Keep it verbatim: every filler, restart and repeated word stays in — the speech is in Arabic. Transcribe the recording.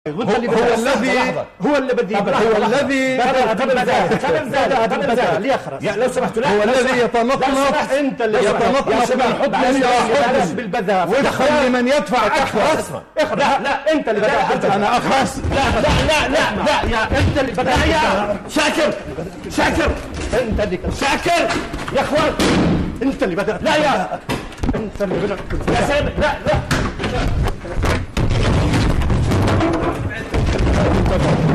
هو, هو الذي هو اللي بدي هو الذي لو سمحت هو الذي يتنطلق انت اللي يتنطلق من حكم الى حكم بالبذاء ويخلي من يدفع اكثر. لا لا انت اللي بدأت. انا اخرس. لا لا لا لا لا يا انت اللي بدأت. لا يا شاكر شاكر انت اللي شاكر يا اخوان انت اللي بدأت. لا يا انت اللي بدأت يا سامي. لا لا